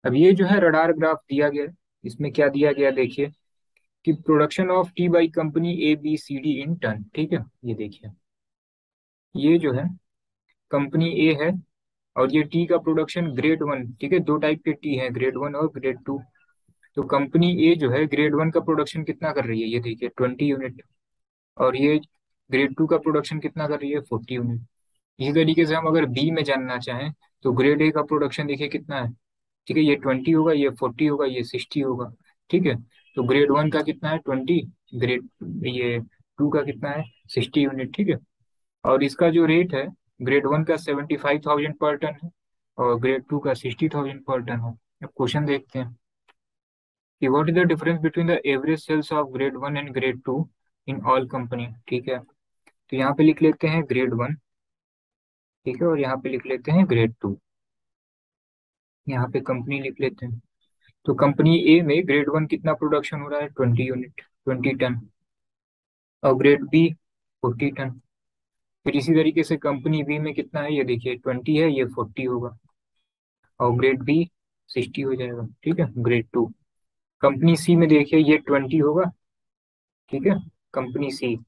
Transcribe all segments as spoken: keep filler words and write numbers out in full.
अब ये जो है रडार ग्राफ दिया गया है। इसमें क्या दिया गया देखिए कि production of tea by company A B C D in ton. ठीक है, ये देखिए, ये जो है कंपनी ए है और ये टी का प्रोडक्शन ग्रेड वन। ठीक है, दो टाइप के टी है, ग्रेड वन और ग्रेड टू। तो कंपनी ए जो है ग्रेड वन का प्रोडक्शन कितना कर रही है, ये देखिए ट्वेंटी यूनिट। और ये ग्रेड टू का प्रोडक्शन कितना कर रही है, फोर्टी यूनिट। इसी तरीके से हम अगर बी में जानना चाहें तो ग्रेड ए का प्रोडक्शन देखिए कितना है। ठीक है, ये ट्वेंटी होगा, ये फोर्टी होगा, ये सिक्सटी होगा। ठीक है, तो ग्रेड वन का कितना है, ट्वेंटी। ग्रेड ये टू का कितना है, सिक्सटी यूनिट। ठीक है, और इसका जो रेट है, ग्रेड वन का seventy five thousand per ton है और ग्रेड टू का सिक्सटी थाउजेंड पर टन है। अब क्वेश्चन देखते हैं कि what is the difference between the average sales of grade one and grade two in all company. ठीक है, तो यहाँ पे लिख लेते हैं ग्रेड वन। ठीक है, और यहाँ पे लिख लेते हैं ग्रेड टू। यहाँ पे कंपनी लिख लेते हैं। तो कंपनी ए में ग्रेड वन कितना प्रोडक्शन हो रहा है, ट्वेंटी यूनिट, ट्वेंटी टन। और ग्रेड बी फोर्टी टन। फिर इसी तरीके से कंपनी बी में कितना है, ये देखिए ट्वेंटी है, ये फोर्टी होगा। और ग्रेड बी सिक्सटी हो जाएगा। ठीक है, ग्रेड टू। कंपनी सी में देखिए ये ट्वेंटी होगा। ठीक है, कंपनी सी।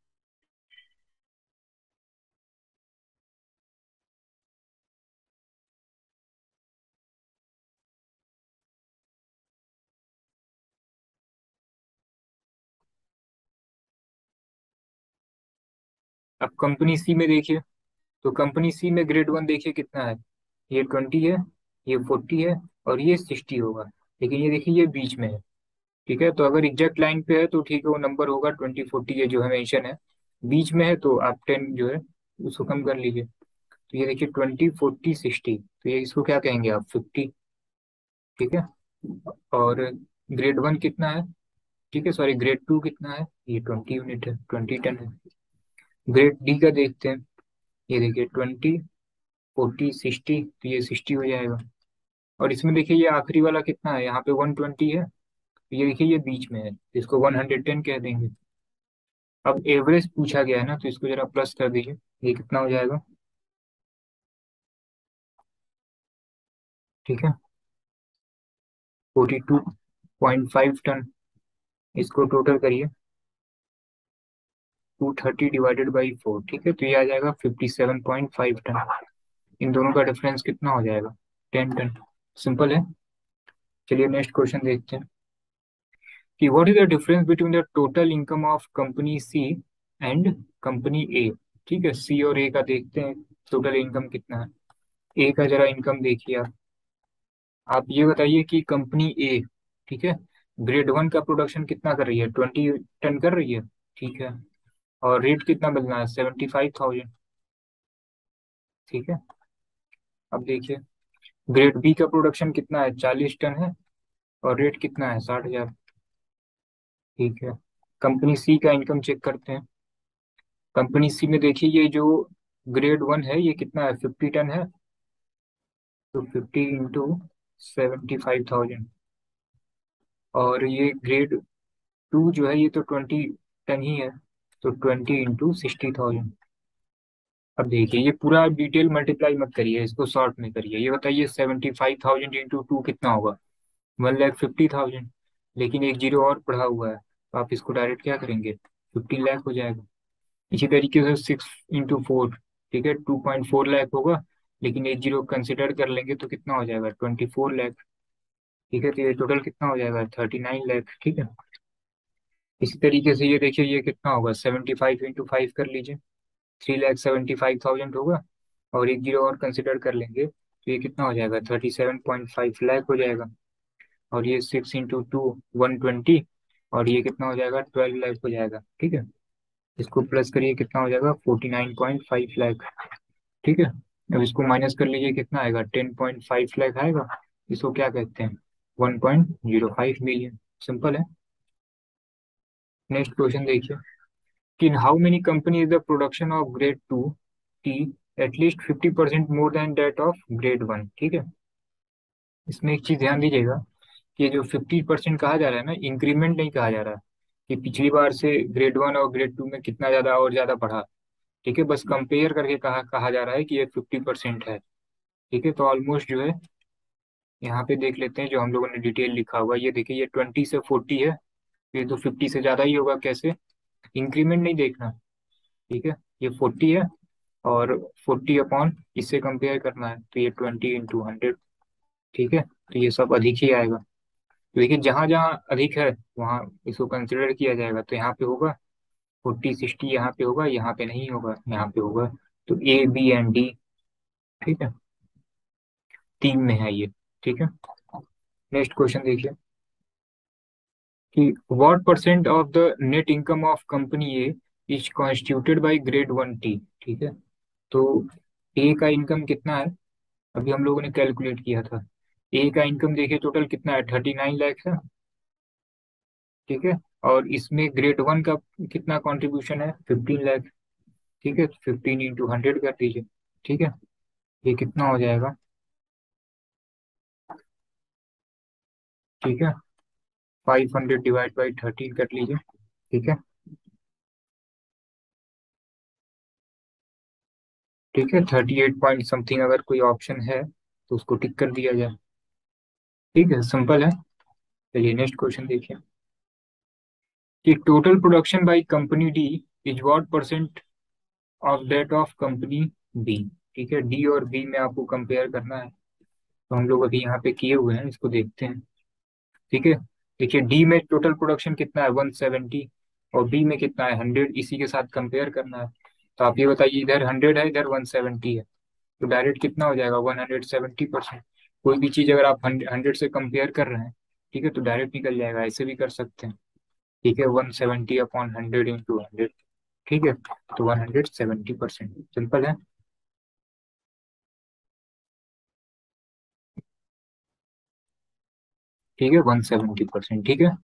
अब कंपनी सी में देखिए, तो कंपनी सी में ग्रेड वन देखिए कितना है, ये ट्वेंटी है, ये फोर्टी है और ये सिक्सटी होगा। लेकिन ये देखिए ये बीच में है। ठीक है, तो अगर एग्जैक्ट लाइन पे है तो ठीक है, वो नंबर होगा ट्वेंटी फोर्टी, ये जो है मेंशन है। बीच में है तो आप टेन जो है उसको कम कर लीजिए। तो ये देखिए ट्वेंटी फोर्टी सिक्सटी, तो ये इसको क्या कहेंगे आप, फिफ्टी। ठीक है, और ग्रेड वन कितना है, ठीक है सॉरी ग्रेड टू कितना है, ये ट्वेंटी यूनिट है, ट्वेंटी टन है। ग्रेड डी का देखते हैं, ये देखिए ट्वेंटी फोर्टी सिक्सटी, तो ये सिक्सटी हो जाएगा। और इसमें देखिए ये आखिरी वाला कितना है, यहाँ पे वन ट्वेंटी है, तो ये देखिए ये बीच में है, इसको वन हंड्रेड टेन कह देंगे। अब एवरेज पूछा गया है ना, तो इसको जरा प्लस कर दीजिए, ये कितना हो जाएगा। ठीक है, forty two point five ton. इसको टोटल करिए, two thirty divided by four. ठीक है, तो ये आ जाएगा fifty seven point five ton. इन दोनों का डिफरेंस कितना हो जाएगा, टेन टन। सिंपल है। चलिए नेक्स्ट क्वेश्चन देखते हैं कि what is the difference between the total income of company C and company A. ठीक है, सी और ए का देखते हैं टोटल इनकम कितना है। ए का जरा इनकम देखिए आप आप ये बताइए कि कंपनी ए, ठीक है, ग्रेड वन का प्रोडक्शन कितना कर रही है, ट्वेंटी टन कर रही है। ठीक है, और रेट कितना मिलना है, सेवेंटी फाइव थाउजेंड। ठीक है, अब देखिए ग्रेड बी का प्रोडक्शन कितना है, चालीस टन है और रेट कितना है, साठ हजार। ठीक है, कंपनी सी का इनकम चेक करते हैं। कंपनी सी में देखिए ये जो ग्रेड वन है ये कितना है, फिफ्टी टन है। तो fifty into seventy five thousand. और ये ग्रेड टू जो है ये तो ट्वेंटी टन ही है, तो ट्वेंटी इंटू सिक्सटी थाउजेंड। अब देखिए ये पूरा डिटेल मल्टीप्लाई मत करिए, इसको शॉर्ट में करिए। ये बताइए seventy five thousand into two कितना होगा, वन लैख फिफ्टी थाउजेंड। लेकिन एक जीरो और पढ़ा हुआ है, तो आप इसको डायरेक्ट क्या करेंगे, फिफ्टीन लाख हो जाएगा। इसी तरीके से सिक्स इंटू फोर, ठीक है, टू पॉइंट फोर लाख होगा। लेकिन एक जीरो कंसिडर कर लेंगे तो कितना हो जाएगा, ट्वेंटी फोर लाख। ठीक है, तो ये टोटल कितना हो जाएगा, थर्टी नाइन लाख। ठीक है, इसी तरीके से ये देखिए ये कितना होगा, सेवेंटी फाइव इंटू फाइव कर लीजिए, three lakh seventy five thousand होगा। और एक जीरो और कंसिडर कर लेंगे तो ये कितना हो जाएगा, thirty seven point five lakh हो जाएगा। और ये six into two, one twenty. और ये कितना हो जाएगा, ट्वेल्व लाख हो जाएगा। ठीक है, इसको प्लस करिए कितना हो जाएगा, forty nine point five lakh. ठीक है, अब इसको माइनस कर लीजिए कितना आएगा, टेन पॉइंट फाइव लाख आएगा। इसको क्या कहते हैं, one point zero five million. Simple है। नेक्स्ट क्वेश्चन देखिए कि in how many company is the production of grade two tea at least fifty percent more than that of grade one. ठीक है, इसमें एक चीज ध्यान दीजिएगा कि ये जो फिफ्टी परसेंट कहा जा रहा है ना, इंक्रीमेंट नहीं कहा जा रहा है कि पिछली बार से ग्रेड वन और ग्रेड टू में कितना ज्यादा और ज्यादा बढ़ा। ठीक है, बस कंपेयर करके कहा कहा जा रहा है कि ये फिफ्टी परसेंट है। ठीक है, तो ऑलमोस्ट जो है यहाँ पे देख लेते हैं जो हम लोगों ने डिटेल लिखा हुआ है। ये देखिए, ये ट्वेंटी से फोर्टी है, ये तो फिफ्टी से ज़्यादा ही होगा। कैसे? इंक्रीमेंट नहीं देखना, ठीक है। ये फोर्टी है और फोर्टी अपॉन इससे कंपेयर करना है, तो ये ट्वेंटी इंटू हंड्रेड, ठीक है। तो ये सब अधिक ही आएगा। तो देखिए, जहाँ जहाँ अधिक है वहाँ इसको कंसिडर किया जाएगा। तो यहाँ पे होगा फोर्टी सिक्सटी, यहाँ पे होगा, यहाँ पे नहीं होगा, यहाँ पे होगा। तो ए बी एंड डी, ठीक है, तीन में है ये, ठीक है। नेक्स्ट क्वेश्चन देखिए कि what percent of the net income of company A is constituted by grade one T, ठीक है। तो ए का इनकम कितना है, अभी हम लोगों ने कैलकुलेट किया था। ए का इनकम देखिए टोटल कितना है, थर्टी नाइन लैक्स है, ठीक है। और इसमें ग्रेड वन का कितना कंट्रीब्यूशन है, फिफ्टीन लैक्स, ठीक है। फिफ्टीन इंटू हंड्रेड कर दीजिए, ठीक है। ये कितना हो जाएगा, ठीक है। Five hundred divide by thirteen कर लीजिए, ठीक है। ठीक है, थर्टी एट पॉइंट समथिंग अगर कोई ऑप्शन है तो उसको टिक कर दिया जाए, ठीक है, सिंपल है। चलिए नेक्स्ट क्वेश्चन देखिए कि total production by company D is what percent of that of company B, ठीक है। डी और बी में आपको कंपेयर करना है, तो हम लोग अभी यहाँ पे किए हुए हैं, इसको देखते हैं, ठीक है। देखिए, डी में टोटल प्रोडक्शन कितना है, वन सेवेंटी, और बी में कितना है, हंड्रेड, इसी के साथ कंपेयर करना है। तो आप ये बताइए, इधर हंड्रेड है, इधर वन सेवेंटी है, तो डायरेक्ट कितना हो जाएगा, वन हंड्रेड सेवेंटी परसेंट। कोई भी चीज़ अगर आप हंड्रेड से कंपेयर कर रहे हैं, ठीक है, तो डायरेक्ट निकल जाएगा, ऐसे भी कर सकते हैं, ठीक है। One seventy upon hundred into hundred, ठीक है। तो one hundred seventy percent, simple है, ठीक है, वन सेवेंटी परसेंट, ठीक है।